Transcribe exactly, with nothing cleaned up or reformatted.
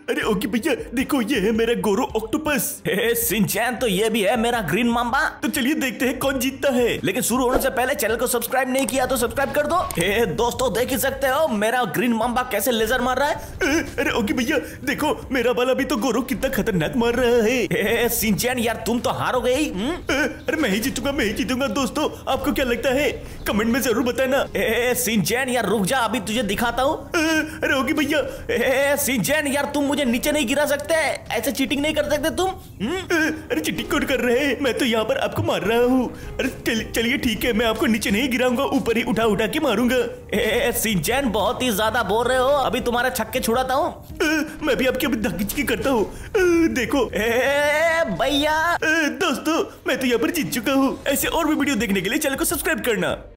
अरे ओके भैया देखो ये है मेरा गोरो ऑक्टोपस। सिंचैन तो ये भी है मेरा ग्रीन माम्बा। तो चलिए देखते हैं कौन जीतता है। लेकिन शुरू होने से पहले चैनल को सब्सक्राइब नहीं किया तो सब्सक्राइब कर दो। हे दोस्तों देख ही सकते हो मेरा ग्रीन माम्बा कैसे लेजर मार रहा है। अरे ओके भैया देखो मेरा वाला भी तो गोरो कितना खतरनाक मार रहा है। हे सिंचैन यार तुम तो हारोगे ही। अरे मैं ही जीतूंगा मैं ही जीतूंगा। दोस्तों आपको क्या लगता है कमेंट में जरूर बताना। ए सिंचैन यार रुक जा अभी तुझे दिखाता हूँ। अरे ओके भैया। ए सिंचैन यार तुम मुझे नीचे नहीं गिरा सकते, ऐसे चीटिंग नहीं कर सकते तुम। अरे चीटिंग कौन कर रहे हैं, मैं तो यहाँ पर आपको मार रहा हूँ। अरे चलिए ठीक है मैं आपको नीचे नहीं गिराऊंगा, ऊपर ही उठा उठा के मारूंगा। ए सिंचैन बहुत ही ज्यादा बोल रहे हो, अभी तुम्हारे छक्के छुड़ाता हूँ। मैं भी आपकी अभी धक्की करता हूँ। देखो भैया। दोस्तों मैं तो यहाँ पर जीत चुका हूँ। ऐसे और भी वीडियो देखने के लिए चैनल को सब्सक्राइब करना।